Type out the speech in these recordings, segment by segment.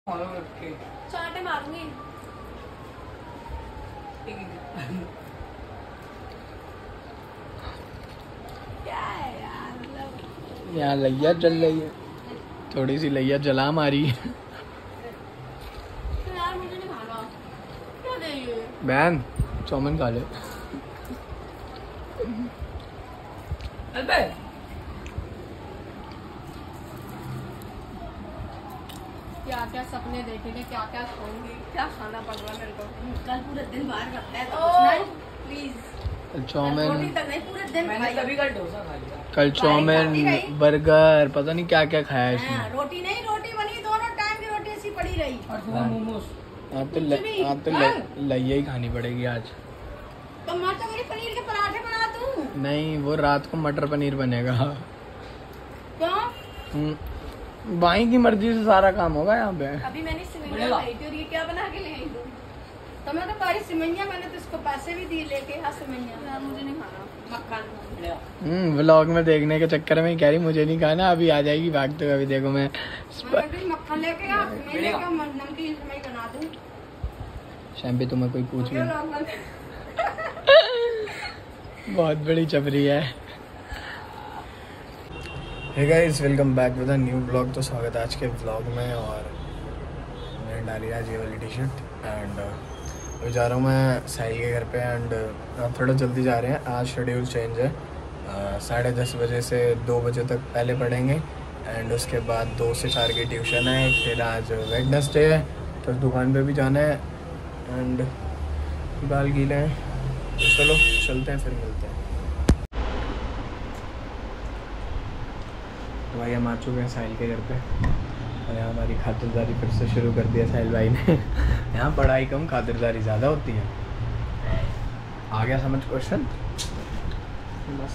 चाटे मारूंगी। क्या है यार, मतलब यहाँ लैया जल रही है, थोड़ी सी लैया जला मारी है। तो यार मुझे नहीं खाना। क्या देंगे? बहन चाउमीन खा ले। क्या क्या सपने देखेंगे, क्या क्या खाऊंगी, क्या खाना पड़ रहा है मेरे को। कल पूरे दिन बाहर रखता है तो प्लीज चाउमीन, तक नहीं, पूरे दिन मैंने कभी कल डोसा खा लिया। कल चाउमीन बर्गर पता नहीं क्या क्या खाया इसने। रोटी नहीं, रोटी बनी दोनों टाइम की, रोटी ऐसी पड़ी रही। और सुबह मोमोज। आप तो लैया ही खानी पड़ेगी आज। तो मैं तो मेरी पनीर के पराठे बना दूं। नहीं, वो रात को मटर पनीर बनेगा। क्यों? भाई की मर्जी से सारा काम होगा यहाँ पे। अभी मैंने सिमैया लाई थी और ये क्या बना के ले आई तू? तो मैं तो भाई सिमैया, मैंने तो इसको पैसे भी दिए लेके। हाँ सिमैया मुझे नहीं खाना मक्खन। व्लॉग में देखने के चक्कर में कह रही मुझे नहीं खाना, अभी आ जाएगी भागते हुए। अभी देखो मैं मक्खन लेके आ, सिमैया का नमकीन सिमैया बना दूं। शैम्पी तुम्हें कोई पूछ भी बहुत बड़ी चपरी है। Hey guys, welcome back with a new blog. तो स्वागत है आज के ब्लॉग में। और मैंने डाली आज ये वाली टी शर्ट एंड अभी जा रहा हूँ मैं साहिल के घर पे। एंड थोड़ा जल्दी जा रहे हैं, आज शेड्यूल चेंज है। 10:30 बजे से 2 बजे तक पहले पढ़ेंगे एंड उसके बाद 2 से 4 की ट्यूशन है। फिर आज वेडनेसडे है तो दुकान पे भी जाना है एंड बाल गीले हैं। तो चलो चलते हैं, फिर मिलते हैं। तो भाई हम आ चुके हैं साहिल के घर पे और यहाँ हमारी खातिरदारी फिर से शुरू कर दिया साहिल भाई ने। यहाँ पढ़ाई कम खातिरदारी ज़्यादा होती है। आ गया समझ क्वेश्चन? बस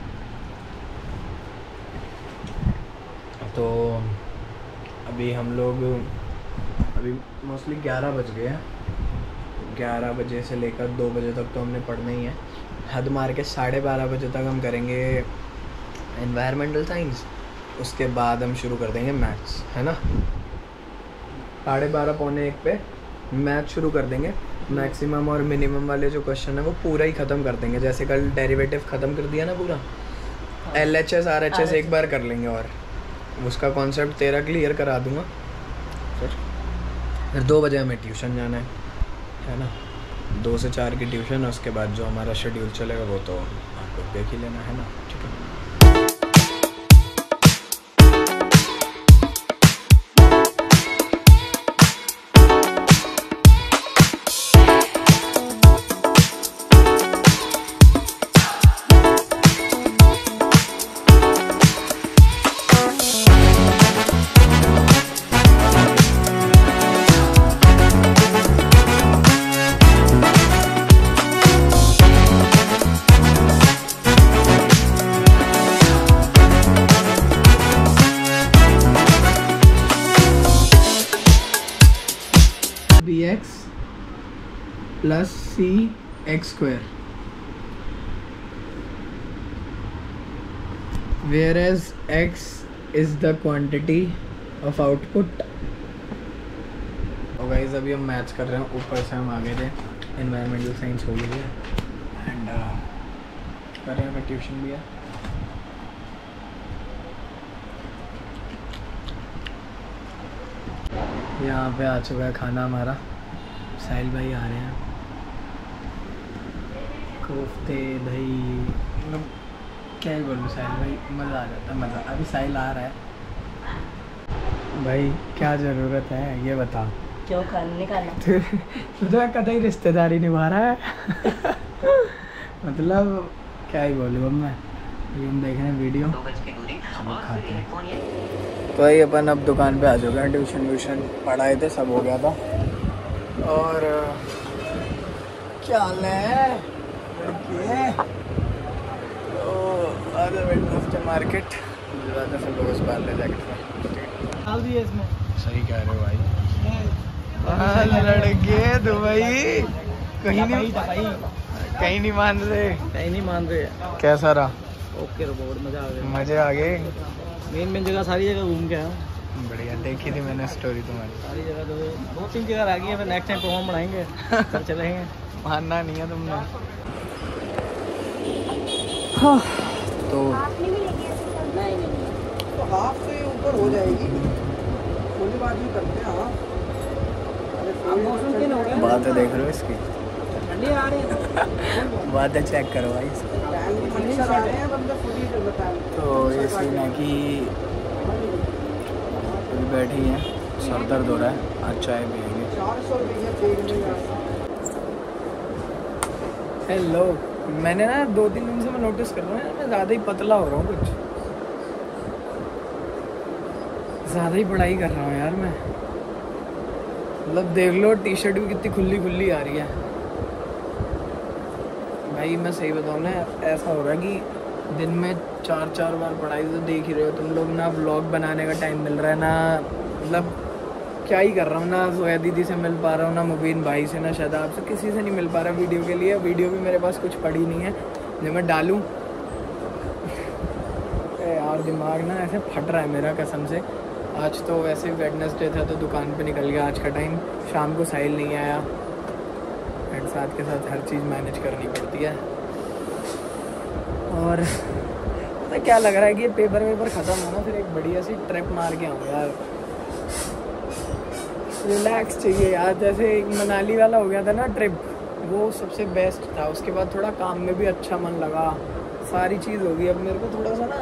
तो अभी हम लोग मोस्टली 11 बज गए हैं। 11 बजे से लेकर 2 बजे तक तो हमने पढ़ना ही है। हद मार के 12:30 बजे तक हम करेंगे एनवायरमेंटल साइंस। उसके बाद हम शुरू कर देंगे मैथ्स, है ना। 12:30 पौने 1 पे मैथ शुरू कर देंगे। मैक्सिमम और मिनिमम वाले जो क्वेश्चन है वो पूरा ही ख़त्म कर देंगे। जैसे कल डेरिवेटिव ख़त्म कर दिया ना पूरा, LHS RHS एक बार कर लेंगे और उसका कॉन्सेप्ट 13 क्लियर करा दूँगा। फिर 2 बजे हमें ट्यूशन जाना है ना। 2 से 4 की ट्यूशन है। उसके बाद जो हमारा शेड्यूल चलेगा वो तो आप लोग देख ही लेना, है ना। ठीक है। bx plus cx square, whereas x is the quantity of output। और गाइस अभी हम मैथ्स कर रहे हैं, ऊपर से हम आगे थे, एनवायरमेंटल साइंस हो गई है एंड कर रहे हैं। ट्यूशन भी है। यहाँ पे आ चुका है खाना हमारा। साहिल भाई आ रहे हैं। कोफ्ते दही, मतलब क्या ही बोलूँ साहिल भाई, मज़ा आ जाता है मज़ा। अभी साहिल आ रहा है। भाई क्या ज़रूरत है ये बता। क्यों खाने निकालना? तो कतई रिश्तेदारी निभा रहा है। मतलब क्या ही बोलूँ अब मैं। हम देख रहे हैं वीडियो, खाते हैं। तो भाई अपन अब दुकान पे आ चुके हैं। ट्यूशन पढ़ाए थे, सब हो गया था। और क्या हाल है लड़की? तो आज वेडनेसडे मार्केट ज़्यादा सब लोग उस बार ले जैकेट डाल दिए इसमें। सही कह रहे हो भाई। लड़के दुबई कहीं नहीं मान रहे। कैसा रहा? ओके, बहुत मजा आ गया। मजे आ गए। मेन जगह सारी जगह घूम के आया। बढ़िया, देखी थी मैंने स्टोरी तुम्हारी। सारी जगह दो तीन जगह आ गई है, फिर नेक्स्ट टाइम परफॉर्म बनाएंगे तब चलेंगे। मानना नहीं है तुमने। हाँ तो हाफ से ऊपर हो जाएगी, थोड़ी बात भी करते हैं। हाँ बातें देख रहे हो इसकी, ठंडी आ रही है बातें चेक करो भाई। तो ये सीन है कि बैठी है, सर दर्द हो रहा है, आज चाय पियेंगे। 400 रुपये। हेलो, मैंने ना 2-3 दिन से मैं नोटिस कर रहा हूँ मैं ज़्यादा ही पतला हो रहा हूँ, कुछ ज़्यादा ही पढ़ाई कर रहा हूँ यार मैं। मतलब देख लो, टी शर्ट भी कितनी खुली खुली आ रही है भाई। मैं सही बताऊँ ना, ऐसा हो रहा है कि दिन में 4-4 बार पढ़ाई, तो देख ही रहे हो तुम लोग ना, व्लॉग बनाने का टाइम मिल रहा है ना, मतलब क्या ही कर रहा हूँ ना। जोया दीदी से मिल पा रहा हूँ ना, मुबीन भाई से ना, शादाब से, किसी से नहीं मिल पा रहा वीडियो के लिए। वीडियो भी मेरे पास कुछ पड़ी नहीं है जो मैं डालूँ। यार दिमाग ना ऐसे फट रहा है मेरा कसम से। आज तो वैसे वेडनेसडे था तो दुकान पे निकल गया आज का टाइम। शाम को साहिल नहीं आया, एंड साथ के साथ हर चीज़ मैनेज करनी पड़ती है। और पता क्या लग रहा है कि ये पेपर वेपर ख़त्म होना, फिर एक बढ़िया सी ट्रिप मार के आऊँ यार। रिलैक्स चाहिए यार, जैसे एक मनाली वाला हो गया था ना ट्रिप, वो सबसे बेस्ट था। उसके बाद थोड़ा काम में भी अच्छा मन लगा, सारी चीज़ हो गई। अब मेरे को थोड़ा सा ना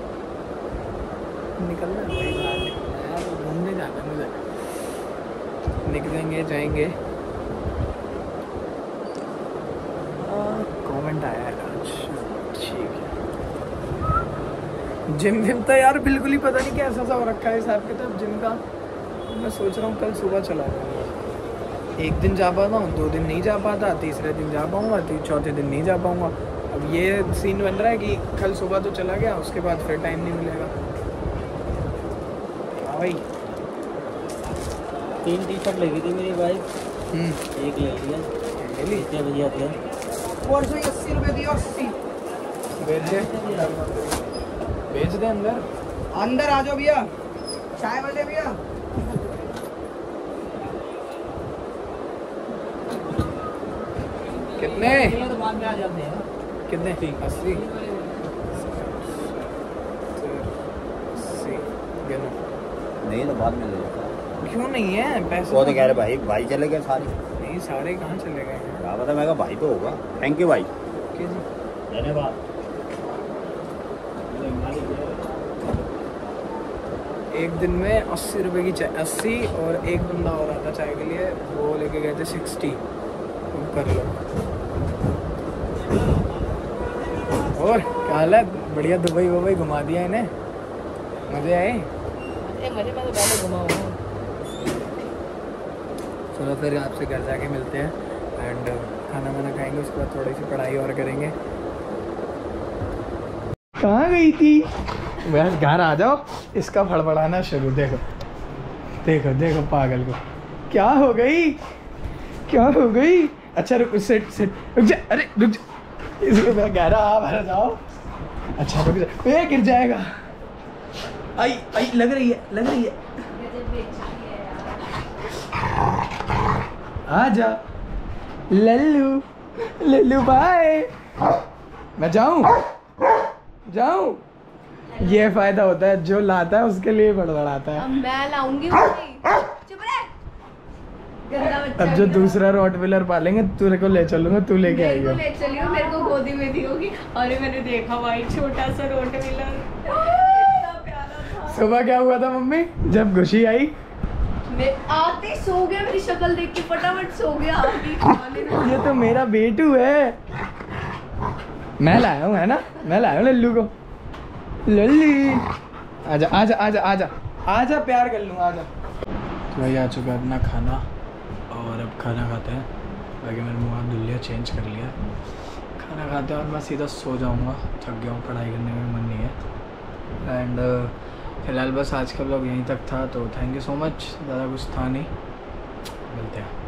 निकलना है भाई, बाहर निकलना है यार, घूमने जाना है मुझे। निकलेंगे, जाएंगे। कमेंट आया है आज, ठीक है। जिम विम तो यार बिल्कुल ही पता नहीं कैसा सा हो रखा है हिसाब किताब जिम का। मैं सोच रहा हूँ कल सुबह चला जाऊँगा। एक दिन जा पाता हूँ, 2 दिन नहीं जा पाता, तीसरे दिन जा पाऊँगा, चौथे दिन नहीं जा पाऊँगा। अब ये सीन बन रहा है कि कल सुबह तो चला गया, उसके बाद फिर टाइम नहीं मिलेगा। हाँ भाई, 3 टी शर्ट लगी थी मेरी भाई, एक ले लिया। कितने बजे आते हैं? 480 रुपये दिए। 80 भेज दे अंदर। अंदर आ जाओ भैया, चाय वाले भैया। कितने तो बाद में आ जाते हैं। कितने? 80 नहीं तो बाद में ले लो। क्यों नहीं है पैसे? वो तो कह रहे भाई चले गए सारे। नहीं, सारे कहाँ चले गए हैं? क्या पता, मैं कहा भाई पे होगा। थैंक यू भाई, ओके जी, धन्यवाद। एक दिन में 80 रुपये की चाय, 80, और एक बंदा और आता चाय के लिए, वो लेके गए थे 60। तुम कर लो। और क्या हाल है? बढ़िया, दुबई वुबई घुमा दिया इन्हें, मज़े आए? मजे में तो पहले घुमा हुआ। चलो फिर आपसे घर जाके मिलते हैं, एंड खाना वाना खाएंगे, उसके बाद थोड़ी सी पढ़ाई और करेंगे। कहाँ गई थी? बस घर आ जाओ, इसका फड़फड़ाना शुरू। देखो देखो देखो पागल को, क्या हो गई, क्या हो गई? अच्छा रुक, सिट सिट, रुक जा, अरे रुक जा, इसको मैं कह रहा भर जाओ। अच्छा रुक जा, ये गिर जाएगा। आई आई, लग रही है, लग रही है। आजा लल्लू, लल्लू बाय। मैं जाऊं? ये फायदा होता है, जो लाता है उसके लिए बड़बड़ाता है। अब मैं लाऊंगी भाई, चुप रह। गंदा बच्चा। अब जो दूसरा रॉटविलर पालेंगे, तेरे को ले चलूंगा, तू लेके मेरे आएगा। को ले चलियो, मेरे को गोदी में दी होगी। अरे मैंने देखा भाई, छोटा सा रॉटविलर, इतना प्यारा था। सुबह क्या हुआ था मम्मी, जब खुशी आई? मैं आते ही सो गया, मेरी शक्ल देख के फटाफट सो गया। ये तो मेरा बेटू है, मैं लाया हूँ, है ना, मैं लाया हूँ लल्लू को। लल्ली आजा आजा आजा आजा आजा, प्यार कर लूँ, आजा। तो भाई आ चुका है अपना खाना, और अब खाना खाते हैं। बाकी मैंने मुँह हाथ धुल लिया, चेंज कर लिया, खाना खाते हैं और मैं सीधा सो जाऊँगा। थक गया हूँ, पढ़ाई करने में मन नहीं है। एंड फिलहाल बस आज का व्लॉग यहीं तक था, तो थैंक यू सो मच। ज़्यादा कुछ था नहीं, मिलते हैं।